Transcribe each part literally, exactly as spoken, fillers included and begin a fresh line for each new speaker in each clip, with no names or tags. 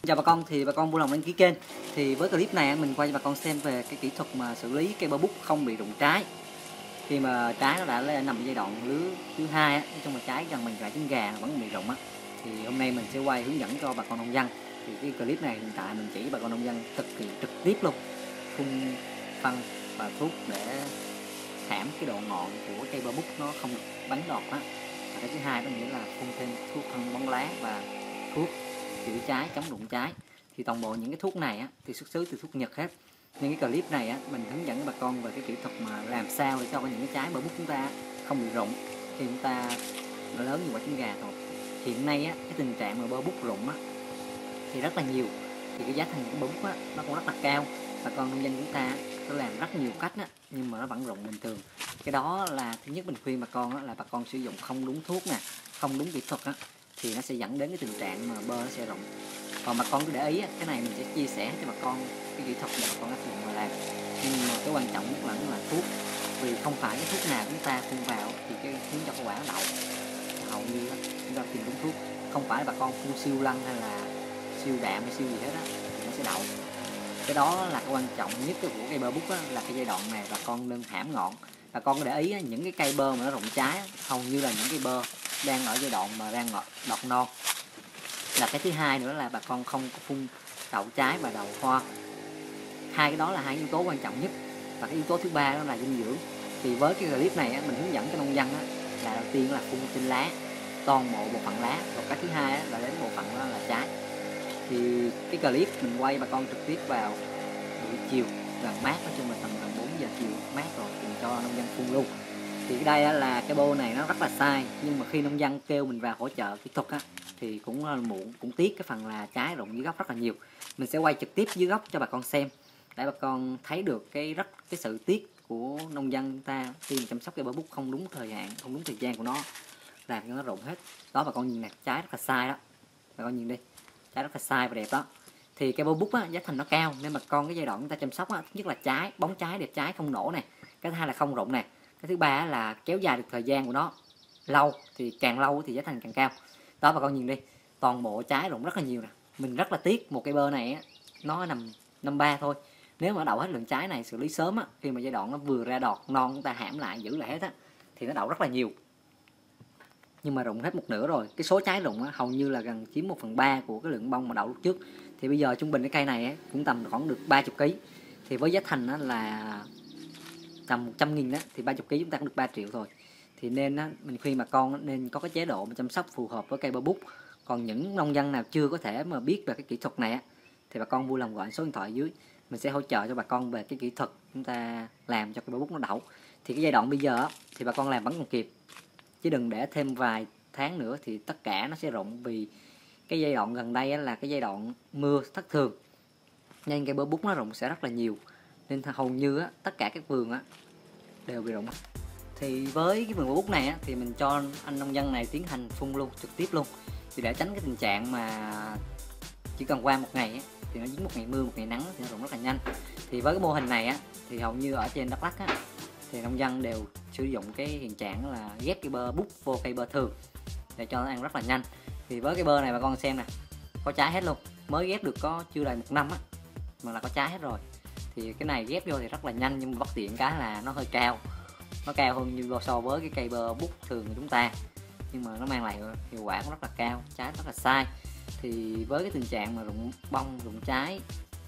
Chào bà con, thì bà con vui lòng đăng ký kênh. Thì với clip này mình quay cho bà con xem về cái kỹ thuật mà xử lý cây bơ bút không bị rụng trái. Khi mà trái nó đã nằm ở giai đoạn lứa thứ hai á, nói chung là trái gần bằng trái trứng gà vẫn bị rụng á, thì hôm nay mình sẽ quay hướng dẫn cho bà con nông dân. Thì cái clip này hiện tại mình chỉ bà con nông dân thực hiện trực tiếp luôn, phun phân và thuốc để giảm cái độ ngọn của cây bơ bút nó không được bắn đọt á. Và cái thứ hai đó nghĩa là phun thêm thuốc phân bón lá và thuốc chữa trái, chống rụng trái. Thì toàn bộ những cái thuốc này á, thì xuất xứ từ thuốc Nhật hết. Nhưng cái clip này á, mình hướng dẫn bà con về cái kỹ thuật mà làm sao để cho những cái trái bơ bút chúng ta không bị rụng khi chúng ta nó lớn như quả trứng gà rồi. Hiện nay á, cái tình trạng mà bơ bút rụng á, thì rất là nhiều. Thì cái giá thành của bơ bút á, nó cũng rất là cao. Bà con nông dân chúng ta có làm rất nhiều cách á, nhưng mà nó vẫn rụng bình thường. Cái đó là thứ nhất mình khuyên bà con á, là bà con sử dụng không đúng thuốc nè, không đúng kỹ thuật á, thì nó sẽ dẫn đến cái tình trạng mà bơ nó sẽ rụng. Còn bà con cứ để ý á, cái này mình sẽ chia sẻ cho bà con cái kỹ thuật để bà con áp dụng mà làm. Nhưng mà cái quan trọng nhất là nó là thuốc, vì không phải cái thuốc nào chúng ta phun vào thì cái khiến cho cái quả nó đậu. Hầu như á, chúng ta tìm đúng thuốc, không phải bà con phun siêu lăng hay là siêu đạm hay siêu gì hết á thì nó sẽ đậu. Cái đó là cái quan trọng nhất của cây bơ bút á, là cái giai đoạn này bà con nên hãm ngọn. Bà con để ý á, những cái cây bơ mà nó rụng trái á, hầu như là những cây bơ đang ở giai đoạn mà đang ngọt đọt non. Là cái thứ hai nữa là bà con không có phun đậu trái và đậu hoa. Hai cái đó là hai yếu tố quan trọng nhất. Và cái yếu tố thứ ba đó là dinh dưỡng. Thì với cái clip này á, mình hướng dẫn cho nông dân á, là đầu tiên là phun trên lá, toàn bộ bộ phận lá. Và cái thứ hai á, là đến bộ phận đó là trái. Thì cái clip mình quay bà con trực tiếp vào buổi chiều gần mát, nói chung là tầm gần bốn giờ chiều mát rồi, thì cho nông dân phun luôn. Thì đây là cái bô này nó rất là sai, nhưng mà khi nông dân kêu mình vào hỗ trợ kỹ thuật á, thì cũng là muộn, cũng tiếc cái phần là trái rụng dưới gốc rất là nhiều. Mình sẽ quay trực tiếp dưới gốc cho bà con xem để bà con thấy được cái rất cái sự tiếc của nông dân chúng ta khi mà chăm sóc cây bơ bút không đúng thời hạn, không đúng thời gian của nó, làm cho nó rụng hết. Đó bà con nhìn nè, trái rất là sai đó, bà con nhìn đi, trái rất là sai và đẹp đó. Thì cây bơ bút á, giá thành nó cao nên bà con cái giai đoạn chúng ta chăm sóc á, thứ nhất là trái bóng trái đẹp, trái không nổ nè, cái thứ hai là không rụng nè, cái thứ ba là kéo dài được thời gian của nó lâu, thì càng lâu thì giá thành càng cao. Đó bà con nhìn đi, toàn bộ trái rụng rất là nhiều nè. Mình rất là tiếc một cây bơ này á, nó nằm năm ba thôi. Nếu mà đậu hết lượng trái này xử lý sớm á, khi mà giai đoạn nó vừa ra đọt non chúng ta hãm lại giữ lại hết á, thì nó đậu rất là nhiều. Nhưng mà rụng hết một nửa rồi. Cái số trái rụng á, hầu như là gần chiếm một phần ba của cái lượng bông mà đậu lúc trước. Thì bây giờ trung bình cái cây này á, cũng tầm khoảng được ba mươi ký. Thì với giá thành á, là tầm một trăm nghìn á, thì ba mươi ký chúng ta cũng được ba triệu rồi. Thì nên á, mình khuyên bà con nên có cái chế độ mà chăm sóc phù hợp với cây bơ bút. Còn những nông dân nào chưa có thể mà biết về cái kỹ thuật này á, thì bà con vui lòng gọi số điện thoại dưới, mình sẽ hỗ trợ cho bà con về cái kỹ thuật chúng ta làm cho cây bơ bút nó đậu. Thì cái giai đoạn bây giờ á, thì bà con làm vẫn còn kịp, chứ đừng để thêm vài tháng nữa thì tất cả nó sẽ rụng. Vì cái giai đoạn gần đây á, là cái giai đoạn mưa thất thường nên cây bơ bút nó rụng sẽ rất là nhiều, nên hầu như á, tất cả các vườn á, đều bị rụng. Thì với cái vườn bơ bút này á, thì mình cho anh nông dân này tiến hành phun luôn, trực tiếp luôn, thì để tránh cái tình trạng mà chỉ cần qua một ngày á, thì nó dính một ngày mưa một ngày nắng thì nó rụng rất là nhanh. Thì với cái mô hình này á, thì hầu như ở trên Đắk Lắk á, thì nông dân đều sử dụng cái hiện trạng là ghép cây bơ bút vô cây bơ thường để cho nó ăn rất là nhanh. Thì với cái bơ này bà con xem nè, có trái hết luôn, mới ghép được có chưa đầy một năm á mà là có trái hết rồi. Thì cái này ghép vô thì rất là nhanh, nhưng mà bất tiện cái là nó hơi cao, nó cao hơn như so với cái cây bơ bút thường của chúng ta, nhưng mà nó mang lại hiệu quả cũng rất là cao, trái rất là sai. Thì với cái tình trạng mà rụng bông rụng trái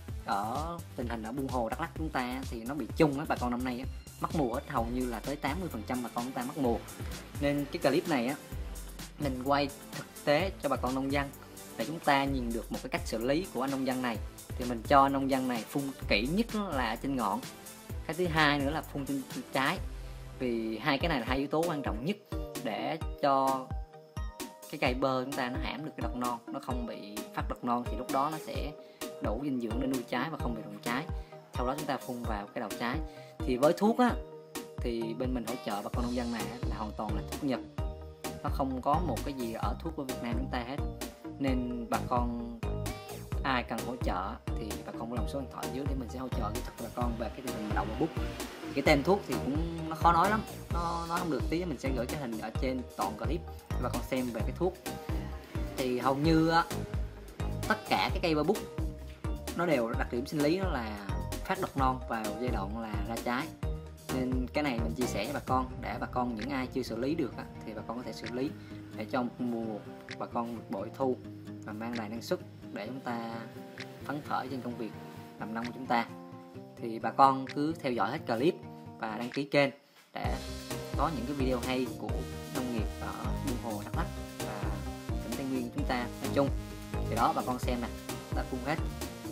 ở tình hình ở Buôn Hồ Đắk Lắk chúng ta thì nó bị chung á, bà con năm nay á, mất mùa hết, hầu như là tới tám mươi phần trăm bà con chúng ta mất mùa. Nên cái clip này á, mình quay thực tế cho bà con nông dân để chúng ta nhìn được một cái cách xử lý của anh nông dân này. Thì mình cho nông dân này phun kỹ nhất là ở trên ngọn, cái thứ hai nữa là phun trên trái. Vì hai cái này là hai yếu tố quan trọng nhất để cho cái cây bơ chúng ta nó hãm được cái đọt non, nó không bị phát đọt non, thì lúc đó nó sẽ đủ dinh dưỡng để nuôi trái và không bị rụng trái. Sau đó chúng ta phun vào cái đầu trái. Thì với thuốc á, thì bên mình hỗ trợ bà con nông dân này là hoàn toàn là thuốc Nhật, nó không có một cái gì ở thuốc của Việt Nam chúng ta hết. Nên bà con ai cần hỗ trợ thì bà con có lòng số điện thoại dưới để mình sẽ hỗ trợ kỹ thuật bà con về cái tình hình đậu bơ bút. Cái tên thuốc thì cũng nó khó nói lắm, nó nói không được tí, mình sẽ gửi cái hình ở trên toàn clip để bà con xem về cái thuốc. Thì hầu như á, tất cả cái cây bơ bút nó đều đặc điểm sinh lý nó là phát đọt non vào giai đoạn là ra trái, nên cái này mình chia sẻ với bà con để bà con những ai chưa xử lý được á, thì bà con có thể xử lý để cho một mùa bà con được bội thu và mang lại năng suất để chúng ta phấn khởi trên công việc làm nông của chúng ta. Thì bà con cứ theo dõi hết clip và đăng ký kênh để có những cái video hay của nông nghiệp ở Buôn Hồ, Đắk Lắk và tỉnh Tây Nguyên chúng ta nói chung. Thì đó bà con xem nè, đã phun hết.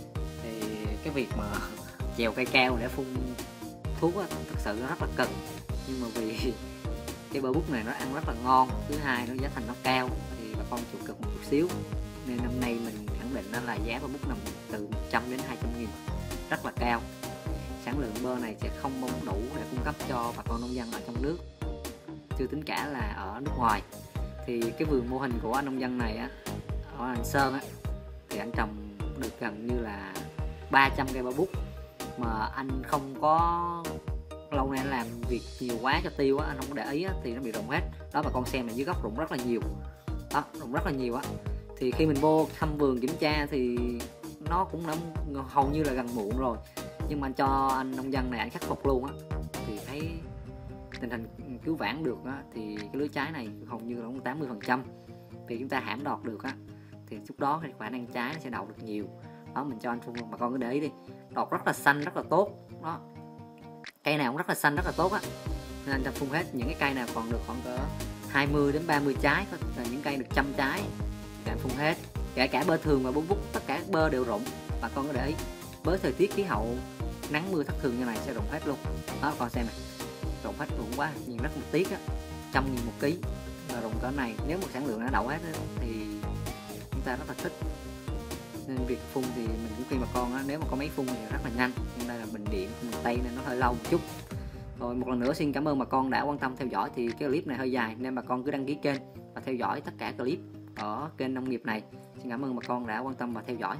Thì cái việc mà chèo cây cao để phun thuốc á, thực sự nó rất là cực, nhưng mà vì cái bơ bút này nó ăn rất là ngon, thứ hai nó giá thành nó cao thì bà con chịu cực một chút xíu, nên năm nay mình khẳng định đó là giá bơ bút nằm từ một trăm đến hai trăm nghìn, rất là cao. Sản lượng bơ này sẽ không bông đủ để cung cấp cho bà con nông dân ở trong nước, chưa tính cả là ở nước ngoài. Thì cái vườn mô hình của anh nông dân này á, ở anh Sơn á, thì anh trồng được gần như là ba trăm cây bơ bút, mà anh không có lâu nay anh làm việc nhiều quá cho tiêu á, anh không có để ý á, thì nó bị rụng hết. Đó bà con xem là dưới gốc rụng rất là nhiều, đó rụng rất là nhiều á. Thì khi mình vô thăm vườn kiểm tra thì nó cũng đã hầu như là gần muộn rồi, nhưng mà anh cho anh nông dân này anh khắc phục luôn á, thì thấy tình hình cứu vãn được á, thì cái lứa trái này hầu như là tám mươi phần trăm thì chúng ta hãm đọt được á, thì lúc đó thì khả năng trái nó sẽ đậu được nhiều. Đó mình cho anh phun luôn, bà con cứ để ý đi, đọt rất là xanh, rất là tốt đó, cây nào cũng rất là xanh, rất là tốt á, nên anh cho phun hết. Những cái cây nào còn được khoảng cỡ hai mươi đến ba mươi trái, là những cây được trăm trái thì anh phun hết, kể cả bơ thường và bơ bút, tất cả các bơ đều rụng. Bà con có để ý với thời tiết khí hậu nắng mưa thất thường như này sẽ rụng hết luôn đó, con xem này, rụng hết, rụng quá, nhìn rất một tiếc á, trăm nghìn một ký là rụng cỡ này. Nếu một sản lượng đã đậu hết á, thì chúng ta rất là thích. Nên việc phun thì mình cũng khuyên bà con á, nếu mà có máy phun thì rất là nhanh, nhưng đây là bình điện bình tay nên nó hơi lâu một chút. Rồi một lần nữa xin cảm ơn bà con đã quan tâm theo dõi. Thì cái clip này hơi dài nên bà con cứ đăng ký kênh và theo dõi tất cả clip ở kênh nông nghiệp này. Xin cảm ơn bà con đã quan tâm và theo dõi.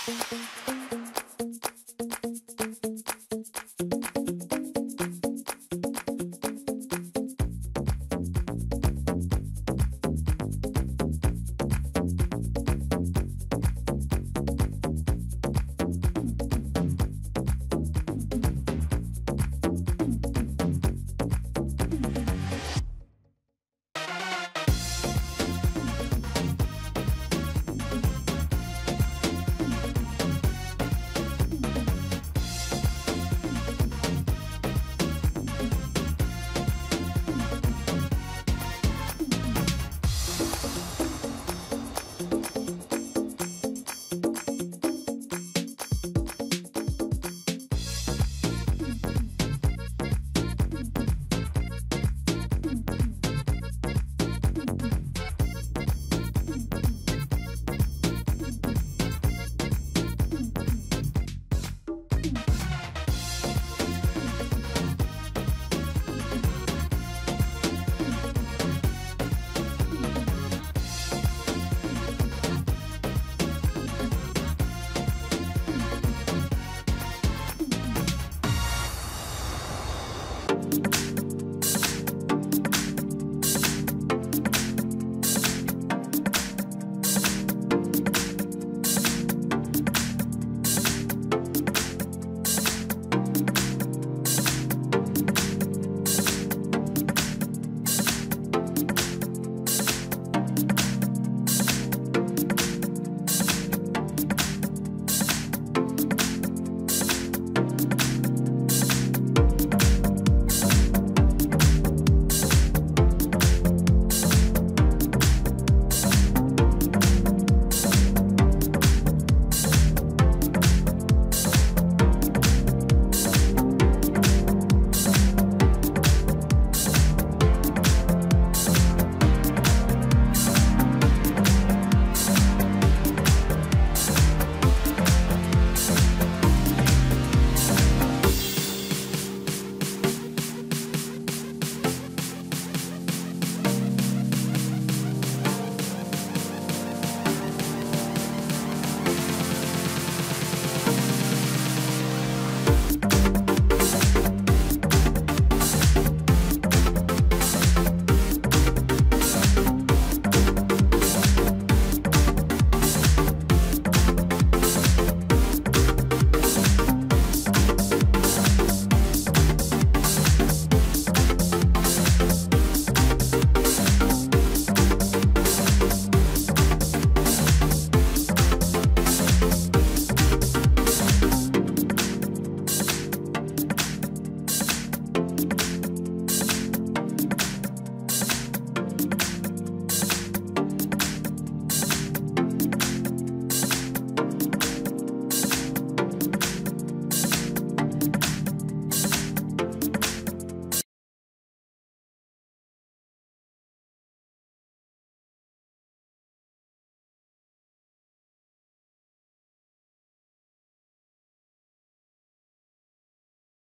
Bye.